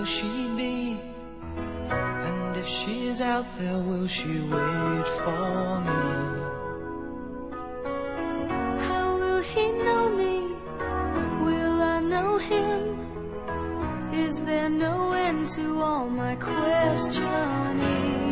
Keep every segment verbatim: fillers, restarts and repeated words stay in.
she be? And if she's out there, will she wait for me? How will he know me? Will I know him? Is there no end to all my questioning?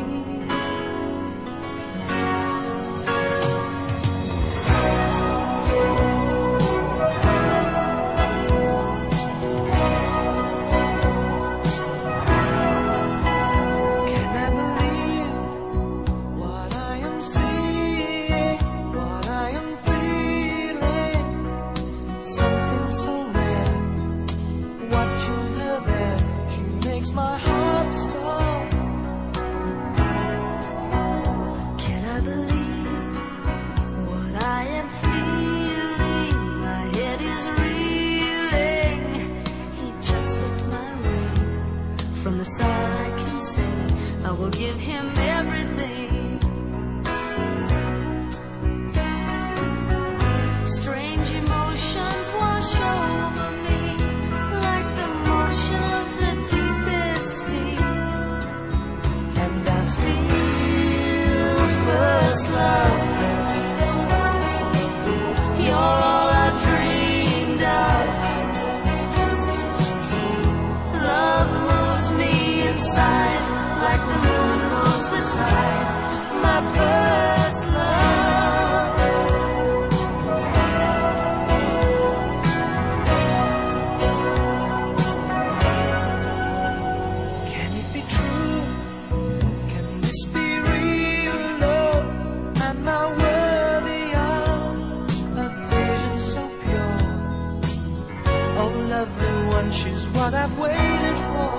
From the start I can say I will give him everything. Strange emotions wash over me like the motion of the deepest sea. And I feel first love. You're all I've dreamed of. Love moves me inside like the moon moves the tide. My first love. Can it be true? Can this be real love? Am I worthy of a vision so pure? Oh, lovely one, she's what I've waited for.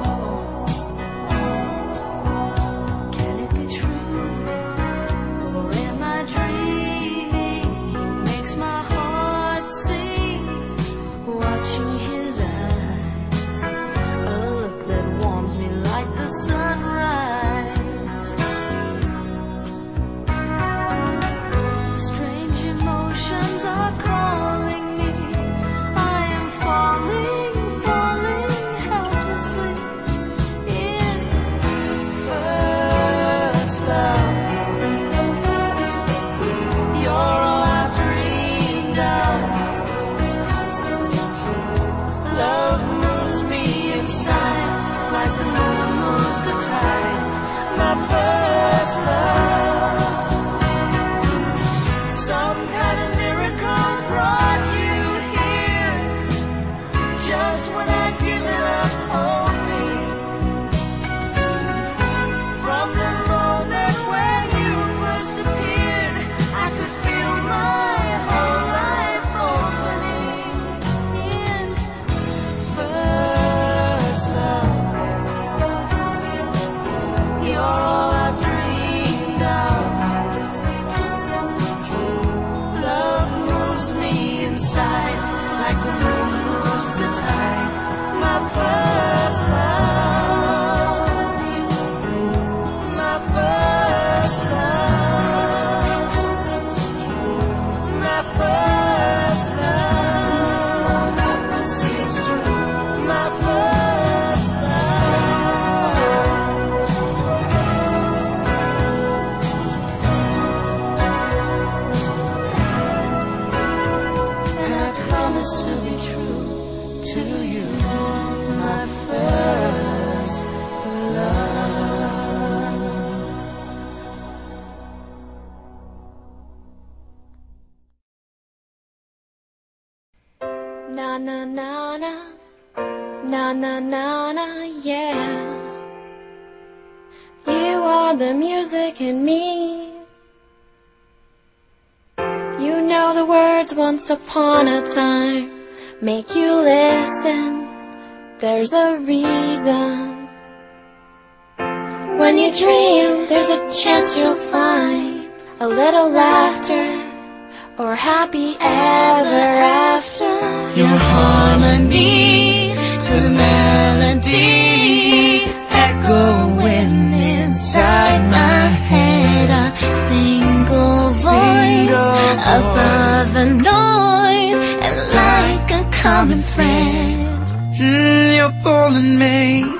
Na na na na, na na na na, yeah. You are the music in me. You know the words once upon a time make you listen. There's a reason. When you dream, there's a chance you'll find a little laughter or happy ever after. Your harmony to the melody, it's echoing inside my head. A single voice above the noise, and like a common thread. Mm, your fallen, maybe